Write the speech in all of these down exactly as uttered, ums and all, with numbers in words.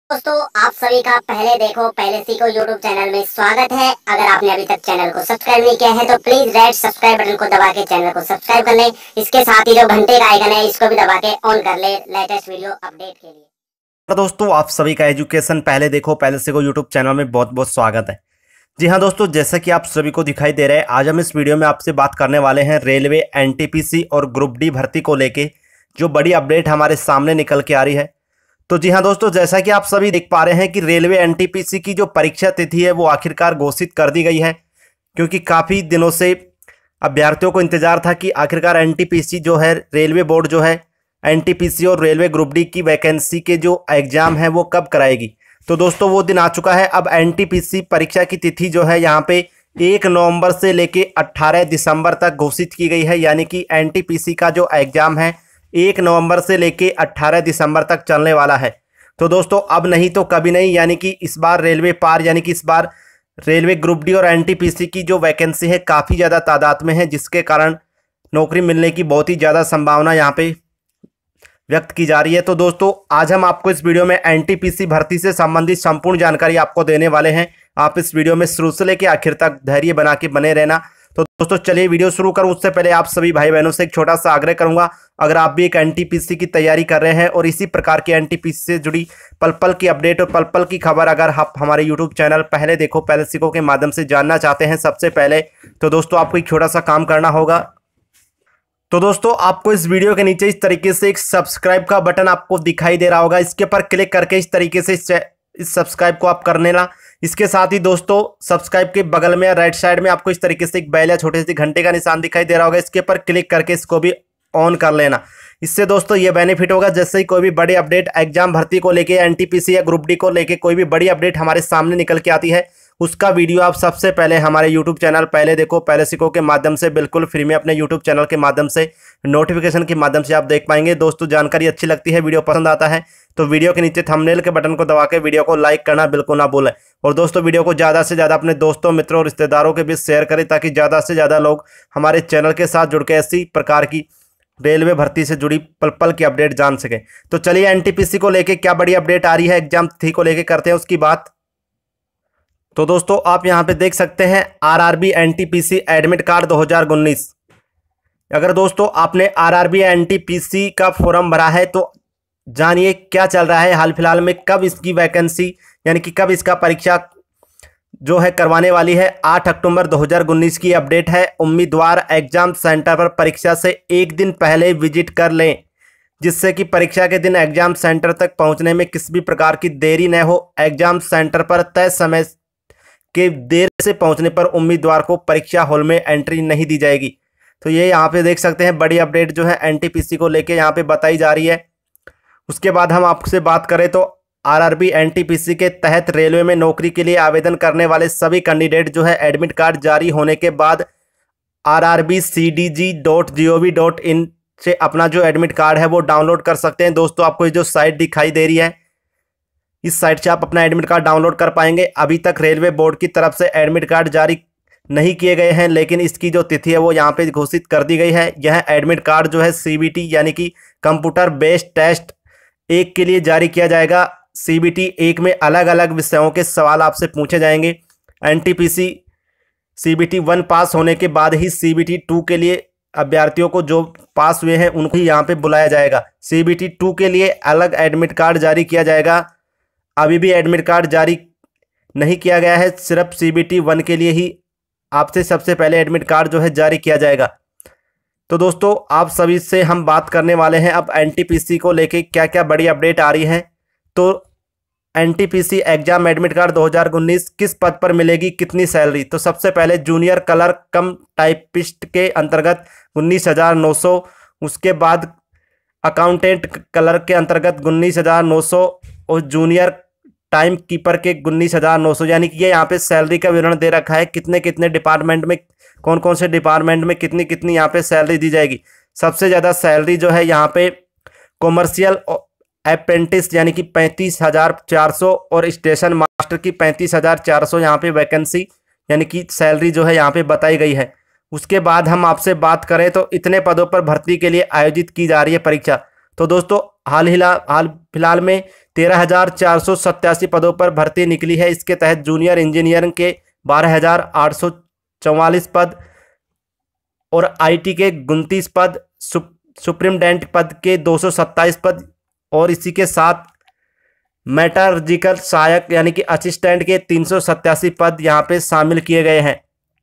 दोस्तों, आप सभी का पहले देखो पहले सीखो यूट्यूब चैनल में स्वागत है। अगर आपने अभी तक चैनल को सब्सक्राइब नहीं किया है तो प्लीज रेड सब्सक्राइब बटन को दबा के चैनल को सब्सक्राइब कर ले। इसके साथ ही जो घंटे का आइकन है इसको भी दबा के ऑन कर ले लेटेस्ट वीडियो अपडेट के लिए। तो दोस्तों, आप सभी का एजुकेशन पहले देखो पहले सीखो यूट्यूब चैनल में बहुत बहुत स्वागत है। जी हाँ दोस्तों, जैसा कि आप सभी को दिखाई दे रहा है, आज हम इस वीडियो में आपसे बात करने वाले हैं रेलवे एनटीपीसी और ग्रुप डी भर्ती को लेके जो बड़ी अपडेट हमारे सामने निकल के आ रही है। तो जी हाँ दोस्तों, जैसा कि आप सभी देख पा रहे हैं कि रेलवे एनटीपीसी की जो परीक्षा तिथि है वो आखिरकार घोषित कर दी गई है, क्योंकि काफ़ी दिनों से अभ्यर्थियों को इंतजार था कि आखिरकार एनटीपीसी जो है, रेलवे बोर्ड जो है, एनटीपीसी और रेलवे ग्रुप डी की वैकेंसी के जो एग्ज़ाम है वो कब कराएगी। तो दोस्तों वो दिन आ चुका है। अब एनटीपीसी परीक्षा की तिथि जो है यहाँ पे एक नवंबर से लेके अट्ठारह दिसंबर तक घोषित की गई है, यानी कि एनटीपीसी का जो एग्ज़ाम है एक नवंबर से लेके अट्ठारह दिसंबर तक चलने वाला है। तो दोस्तों अब नहीं तो कभी नहीं, यानी कि इस बार रेलवे पार, यानी कि इस बार रेलवे ग्रुप डी और एनटीपीसी की जो वैकेंसी है काफ़ी ज़्यादा तादाद में है, जिसके कारण नौकरी मिलने की बहुत ही ज़्यादा संभावना यहाँ पे व्यक्त की जा रही है। तो दोस्तों आज हम आपको इस वीडियो में एनटीपीसी भर्ती से संबंधित संपूर्ण जानकारी आपको देने वाले हैं। आप इस वीडियो में शुरू से लेकर आखिर तक धैर्य बना के बने रहना। तो दोस्तों चलिए वीडियो शुरू करूं उससे पहले आप सभी भाई बहनों से एक छोटा सा आग्रह करूंगा, अगर आप भी एक एनटीपीसी की तैयारी कर रहे हैं और इसी प्रकार के एनटीपीसी से जुड़ी पल पल की अपडेट और पल पल की खबर अगर आप हमारे यूट्यूब चैनल पहले देखो पहले सीखो के माध्यम से जानना चाहते हैं सबसे पहले, तो दोस्तों आपको एक छोटा सा काम करना होगा। तो दोस्तों आपको इस वीडियो के नीचे इस तरीके से एक सब्सक्राइब का बटन आपको दिखाई दे रहा होगा, इसके ऊपर क्लिक करके इस तरीके से इस सब्सक्राइब को आप कर लेना। इसके साथ ही दोस्तों सब्सक्राइब के बगल में राइट साइड में आपको इस तरीके से एक बेल या छोटे से घंटे का निशान दिखाई दे रहा होगा, इसके ऊपर क्लिक करके इसको भी ऑन कर लेना। इससे दोस्तों ये बेनिफिट होगा, जैसे ही कोई भी बड़ी अपडेट एग्जाम भर्ती को लेके, एनटीपीसी या ग्रुप डी को लेके कोई भी बड़ी अपडेट हमारे सामने निकल के आती है, उसका वीडियो आप सबसे पहले हमारे यूट्यूब चैनल पहले देखो पहले सीखो के माध्यम से बिल्कुल फ्री में अपने यूट्यूब चैनल के माध्यम से नोटिफिकेशन के माध्यम से आप देख पाएंगे। दोस्तों जानकारी अच्छी लगती है, वीडियो पसंद आता है तो वीडियो के नीचे थंबनेल के बटन को दबा के वीडियो को लाइक करना बिल्कुल ना भूलें। और दोस्तों वीडियो को ज़्यादा से ज़्यादा अपने दोस्तों मित्रों और रिश्तेदारों के बीच शेयर करें, ताकि ज़्यादा से ज़्यादा लोग हमारे चैनल के साथ जुड़ के ऐसी प्रकार की रेलवे भर्ती से जुड़ी पल पल की अपडेट जान सकें। तो चलिए एनटीपीसी को लेके क्या बड़ी अपडेट आ रही है एग्जाम तिथि को लेके करते हैं उसकी बात। तो दोस्तों आप यहां पे देख सकते हैं आरआरबी एनटीपीसी एडमिट कार्ड दो हज़ार उन्नीस। अगर दोस्तों आपने आरआरबी एनटीपीसी का फॉर्म भरा है तो जानिए क्या चल रहा है हाल फिलहाल में, कब इसकी वैकेंसी यानी कि कब इसका परीक्षा जो है करवाने वाली है। आठ अक्टूबर दो हज़ार उन्नीस की अपडेट है। उम्मीदवार एग्जाम सेंटर पर परीक्षा से एक दिन पहले विजिट कर लें, जिससे कि परीक्षा के दिन एग्जाम सेंटर तक पहुंचने में किसी भी प्रकार की देरी न हो। एग्जाम सेंटर पर तय समय के देर से पहुंचने पर उम्मीदवार को परीक्षा हॉल में एंट्री नहीं दी जाएगी। तो ये यहाँ पे देख सकते हैं बड़ी अपडेट जो है एनटीपीसी को लेके यहाँ पे बताई जा रही है। उसके बाद हम आपसे बात करें तो आरआरबी एनटीपीसी के तहत रेलवे में नौकरी के लिए आवेदन करने वाले सभी कैंडिडेट जो है एडमिट कार्ड जारी होने के बाद R R B C D G dot G O V dot in से अपना जो एडमिट कार्ड है वो डाउनलोड कर सकते हैं। दोस्तों आपको ये जो साइट दिखाई दे रही है, इस साइट से आप अपना एडमिट कार्ड डाउनलोड कर पाएंगे। अभी तक रेलवे बोर्ड की तरफ से एडमिट कार्ड जारी नहीं किए गए हैं, लेकिन इसकी जो तिथि है वो यहाँ पे घोषित कर दी गई है। यह एडमिट कार्ड जो है सीबीटी यानी कि कंप्यूटर बेस्ड टेस्ट एक के लिए जारी किया जाएगा। सीबीटी एक में अलग अलग विषयों के सवाल आपसे पूछे जाएंगे। एनटीपीसी सीबीटी वन पास होने के बाद ही सीबीटी टू के लिए अभ्यर्थियों को जो पास हुए हैं उनको ही यहाँ पे बुलाया जाएगा। सीबीटी टू के लिए अलग एडमिट कार्ड जारी किया जाएगा। अभी भी एडमिट कार्ड जारी नहीं किया गया है, सिर्फ सीबीटी वन के लिए ही आपसे सबसे पहले एडमिट कार्ड जो है जारी किया जाएगा। तो दोस्तों आप सभी से हम बात करने वाले हैं अब एनटीपीसी को लेके क्या क्या बड़ी अपडेट आ रही है। तो एनटीपीसी एग्जाम एडमिट कार्ड दो हज़ार उन्नीस किस पद पर मिलेगी, कितनी सैलरी। तो सबसे पहले जूनियर क्लर्क कम टाइपिस्ट के अंतर्गत उन्नीस हज़ार नौ सौ, उसके बाद अकाउंटेंट क्लर्क के अंतर्गत उन्नीस हज़ार नौ सौ और जूनियर टाइम कीपर के उन्नीस हज़ार नौ सौ। यानी कि ये यहाँ पे सैलरी का विवरण दे रखा है, कितने कितने डिपार्टमेंट में कौन कौन से डिपार्टमेंट में कितनी कितनी यहाँ पे सैलरी दी जाएगी। सबसे ज़्यादा सैलरी जो है यहाँ पे कॉमर्शियल अप्रेंटिस यानी कि पैंतीस हज़ार चार सौ और स्टेशन मास्टर की पैंतीस हज़ार चार सौ यहाँ पे वैकेंसी यानी कि सैलरी जो है यहाँ पे बताई गई है। उसके बाद हम आपसे बात करें तो इतने पदों पर भर्ती के लिए आयोजित की जा रही है परीक्षा। तो दोस्तों हाल ही हाल फिलहाल में तेरह हजार चार सौ सत्तासी पदों पर भर्ती निकली है। इसके तहत जूनियर इंजीनियरिंग के बारह हजार आठ सौ चौवालीस पद और आईटी के उनतीस पद, सुप्रिमडेंट पद के दो सौ सत्ताईस पद और इसी के साथ मेटलर्जिकल सहायक यानी कि असिस्टेंट के तीन सौ सत्तासी पद यहाँ पे शामिल किए गए हैं।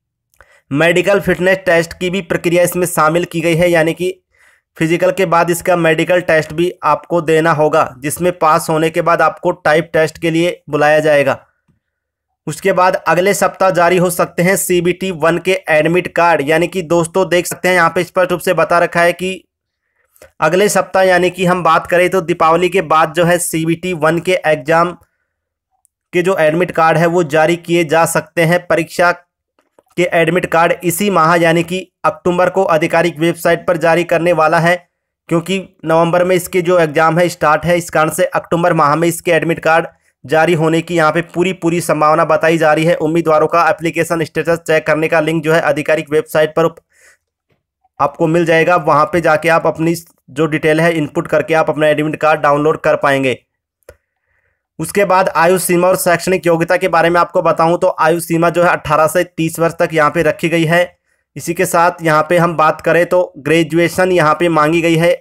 मेडिकल फिटनेस टेस्ट की भी प्रक्रिया इसमें शामिल की गई है, यानी कि फिजिकल के बाद इसका मेडिकल टेस्ट भी आपको देना होगा, जिसमें पास होने के बाद आपको टाइप टेस्ट के लिए बुलाया जाएगा। उसके बाद अगले सप्ताह जारी हो सकते हैं सीबीटी वन के एडमिट कार्ड, यानी कि दोस्तों देख सकते हैं यहाँ पे स्पष्ट रूप से बता रखा है कि अगले सप्ताह यानी कि हम बात करें तो दीपावली के बाद जो है सीबीटी वन के एग्जाम के जो एडमिट कार्ड है वो जारी किए जा सकते हैं। परीक्षा के एडमिट कार्ड इसी माह यानी कि अक्टूबर को आधिकारिक वेबसाइट पर जारी करने वाला है, क्योंकि नवंबर में इसके जो एग्जाम है स्टार्ट है, इस कारण से अक्टूबर माह में इसके एडमिट कार्ड जारी होने की यहाँ पे पूरी पूरी संभावना बताई जा रही है। उम्मीदवारों का एप्लीकेशन स्टेटस चेक करने का लिंक जो है आधिकारिक वेबसाइट पर आपको मिल जाएगा। वहाँ पे जाके आप अपनी जो डिटेल है इनपुट करके आप अपना एडमिट कार्ड डाउनलोड कर पाएंगे। उसके बाद आयु सीमा और शैक्षणिक योग्यता के बारे में आपको बताऊं तो आयु सीमा जो है अठारह से तीस वर्ष तक यहाँ पे रखी गई है। इसी के साथ यहाँ पे हम बात करें तो ग्रेजुएशन यहाँ पे मांगी गई है।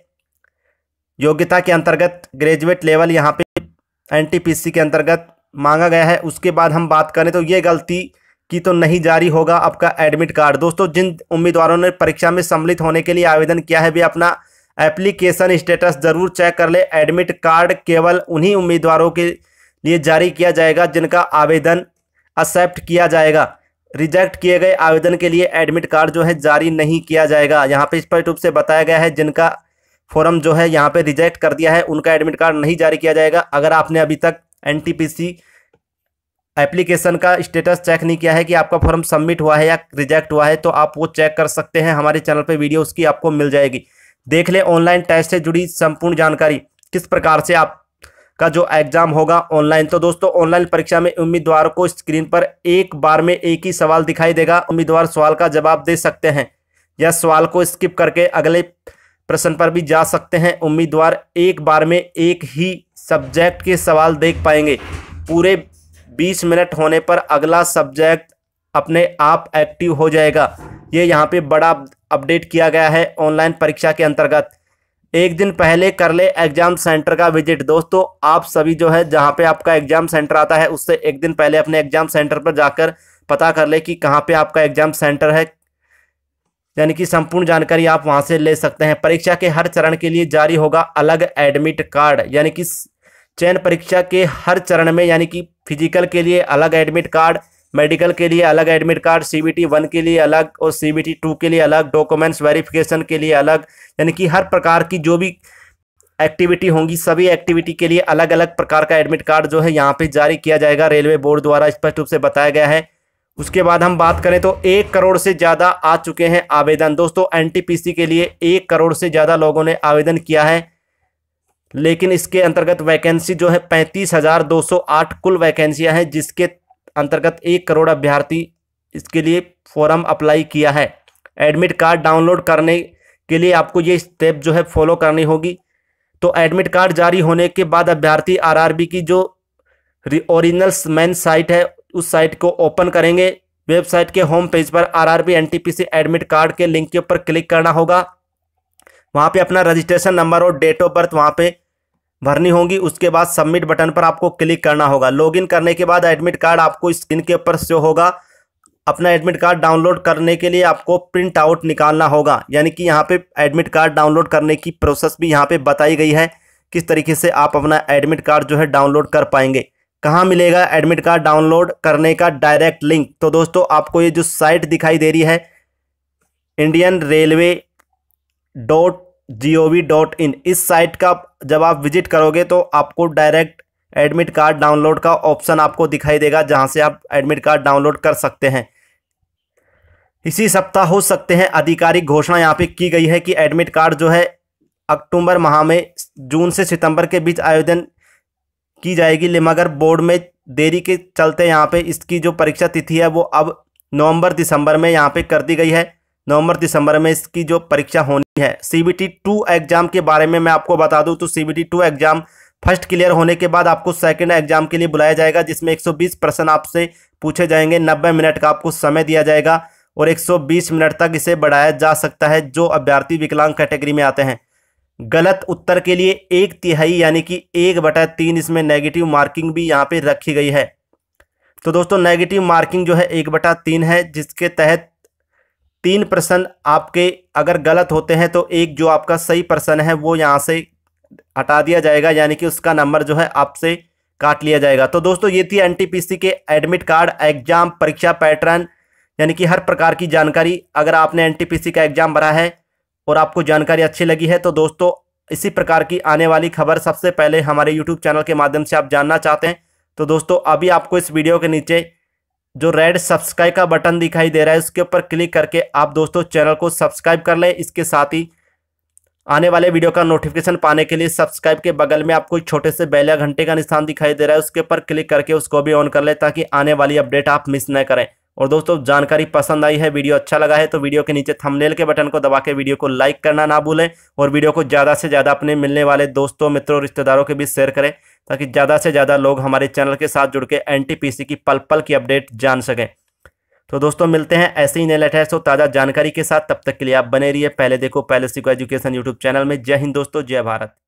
योग्यता के अंतर्गत ग्रेजुएट लेवल यहाँ पे एनटीपीसी के अंतर्गत मांगा गया है। उसके बाद हम बात करें तो ये गलती की तो नहीं जारी होगा आपका एडमिट कार्ड। दोस्तों जिन उम्मीदवारों ने परीक्षा में सम्मिलित होने के लिए आवेदन किया है वे अपना एप्लीकेशन स्टेटस जरूर चेक कर ले। एडमिट कार्ड केवल उन्हीं उम्मीदवारों के लिए जारी किया जाएगा जिनका आवेदन एक्सेप्ट किया जाएगा। रिजेक्ट किए गए आवेदन के लिए एडमिट कार्ड जो है जारी नहीं किया जाएगा। यहाँ पे स्पष्ट रूप से बताया गया है जिनका फॉर्म जो है यहाँ पे रिजेक्ट कर दिया है उनका एडमिट कार्ड नहीं जारी किया जाएगा। अगर आपने अभी तक एनटीपीसी एप्लीकेशन का स्टेटस चेक नहीं किया है कि आपका फॉर्म सबमिट हुआ है या रिजेक्ट हुआ है तो आप वो चेक कर सकते हैं। हमारे चैनल पे वीडियो उसकी आपको मिल जाएगी। देख ले ऑनलाइन टेस्ट से जुड़ी संपूर्ण जानकारी, किस प्रकार से आपका जो एग्जाम होगा ऑनलाइन। तो दोस्तों ऑनलाइन परीक्षा में उम्मीदवार को स्क्रीन पर एक बार में एक ही सवाल दिखाई देगा। उम्मीदवार सवाल का जवाब दे सकते हैं या सवाल को स्किप करके अगले प्रश्न पर भी जा सकते हैं। उम्मीदवार एक बार में एक ही सब्जेक्ट के सवाल देख पाएंगे। पूरे बीस मिनट होने पर अगला सब्जेक्ट अपने आप एक्टिव हो जाएगा। ये यहाँ पे बड़ा अपडेट किया गया है ऑनलाइन परीक्षा के अंतर्गत। एक दिन पहले कर ले एग्जाम सेंटर का विजिट। दोस्तों आप सभी जो है जहाँ पे आपका एग्जाम सेंटर आता है उससे एक दिन पहले अपने एग्जाम सेंटर पर जाकर पता कर ले कि कहाँ पे आपका एग्जाम सेंटर है, यानी कि संपूर्ण जानकारी आप वहाँ से ले सकते हैं। परीक्षा के हर चरण के लिए जारी होगा अलग एडमिट कार्ड, यानी कि चयन परीक्षा के हर चरण में, यानी कि फिजिकल के लिए अलग एडमिट कार्ड, मेडिकल के लिए अलग एडमिट कार्ड, सीबीटी वन के लिए अलग और सीबीटी टू के लिए अलग, डॉक्यूमेंट्स वेरिफिकेशन के लिए अलग, यानी कि हर प्रकार की जो भी एक्टिविटी होंगी सभी एक्टिविटी के लिए अलग अलग प्रकार का एडमिट कार्ड जो है यहाँ पे जारी किया जाएगा। रेलवे बोर्ड द्वारा स्पष्ट रूप से बताया गया है। उसके बाद हम बात करें तो एक करोड़ से ज़्यादा आ चुके हैं आवेदन। दोस्तों एनटीपीसी के लिए एक करोड़ से ज़्यादा लोगों ने आवेदन किया है, लेकिन इसके अंतर्गत वैकेंसी जो है पैंतीस हजार दो सौ आठ कुल वैकेंसियां हैं, जिसके अंतर्गत एक करोड़ अभ्यर्थी इसके लिए फॉर्म अप्लाई किया है। एडमिट कार्ड डाउनलोड करने के लिए आपको ये स्टेप जो है फॉलो करनी होगी। तो एडमिट कार्ड जारी होने के बाद अभ्यर्थी आरआरबी की जो ओरिजिनल मेन साइट है उस साइट को ओपन करेंगे। वेबसाइट के होम पेज पर आरआरबी एनटीपीसी एडमिट कार्ड के लिंक के ऊपर क्लिक करना होगा। वहाँ पे अपना रजिस्ट्रेशन नंबर और डेट ऑफ बर्थ वहाँ पे भरनी होगी। उसके बाद सबमिट बटन पर आपको क्लिक करना होगा। लॉगिन करने के बाद एडमिट कार्ड आपको स्क्रीन के ऊपर शो होगा। अपना एडमिट कार्ड डाउनलोड करने के लिए आपको प्रिंट आउट निकालना होगा, यानी कि यहाँ पे एडमिट कार्ड डाउनलोड करने की प्रोसेस भी यहाँ पे बताई गई है, किस तरीके से आप अपना एडमिट कार्ड जो है डाउनलोड कर पाएंगे। कहाँ मिलेगा एडमिट कार्ड डाउनलोड करने का डायरेक्ट लिंक? तो दोस्तों आपको ये जो साइट दिखाई दे रही है Indian railway dot G O V dot in, इस साइट का जब आप विजिट करोगे तो आपको डायरेक्ट एडमिट कार्ड डाउनलोड का ऑप्शन आपको दिखाई देगा, जहां से आप एडमिट कार्ड डाउनलोड कर सकते हैं। इसी सप्ताह हो सकते हैं आधिकारिक घोषणा यहाँ पे की गई है कि एडमिट कार्ड जो है अक्टूबर माह में जून से सितंबर के बीच आवेदन की जाएगी, मगर बोर्ड में देरी के चलते यहाँ पे इसकी जो परीक्षा तिथि है वो अब नवंबर दिसंबर में यहाँ पे कर दी गई है। नवंबर दिसंबर में इसकी जो परीक्षा होनी है। सीबीटी टू एग्जाम के बारे में मैं आपको बता दूं तो CBT two exam first clear होने के बाद आपको सेकंड एग्जाम के लिए बुलाया जाएगा, जिसमें एक सौ बीस प्रश्न आपसे पूछे जाएंगे। नब्बे मिनट का आपको समय दिया जाएगा और एक सौ बीस मिनट तक इसे बढ़ाया जा सकता है जो अभ्यर्थी विकलांग कैटेगरी में आते हैं। गलत उत्तर के लिए एक तिहाई यानी कि एक बटा तीन इसमें नेगेटिव मार्किंग भी यहाँ पे रखी गई है। तो दोस्तों नेगेटिव मार्किंग जो है एक बटा तीन है, जिसके तहत तीन प्रश्न आपके अगर गलत होते हैं तो एक जो आपका सही प्रश्न है वो यहाँ से हटा दिया जाएगा, यानी कि उसका नंबर जो है आपसे काट लिया जाएगा। तो दोस्तों ये थी एनटीपीसी के एडमिट कार्ड, एग्जाम, परीक्षा पैटर्न, यानी कि हर प्रकार की जानकारी। अगर आपने एनटीपीसी का एग्जाम भरा है और आपको जानकारी अच्छी लगी है तो दोस्तों इसी प्रकार की आने वाली खबर सबसे पहले हमारे यूट्यूब चैनल के माध्यम से आप जानना चाहते हैं तो दोस्तों अभी आपको इस वीडियो के नीचे जो रेड सब्सक्राइब का बटन दिखाई दे रहा है उसके ऊपर क्लिक करके आप दोस्तों चैनल को सब्सक्राइब कर लें। इसके साथ ही आने वाले वीडियो का नोटिफिकेशन पाने के लिए सब्सक्राइब के बगल में आपको एक छोटे से बेल या घंटे का निशान दिखाई दे रहा है, उसके ऊपर क्लिक करके उसको भी ऑन कर लें ताकि आने वाली अपडेट आप मिस न करें। और दोस्तों जानकारी पसंद आई है, वीडियो अच्छा लगा है तो वीडियो के नीचे थंबनेल के बटन को दबा के वीडियो को लाइक करना ना भूलें और वीडियो को ज़्यादा से ज़्यादा अपने मिलने वाले दोस्तों, मित्रों, रिश्तेदारों के बीच शेयर करें ताकि ज़्यादा से ज़्यादा लोग हमारे चैनल के साथ जुड़ के एनटीपीसी की पल पल की अपडेट जान सकें। तो दोस्तों मिलते हैं ऐसे ही नए लेटेस्ट और ताज़ा जानकारी के साथ। तब तक के लिए आप बने रहिए पहले देखो पहले सीखो एजुकेशन यूट्यूब चैनल में। जय हिंद दोस्तों, जय भारत।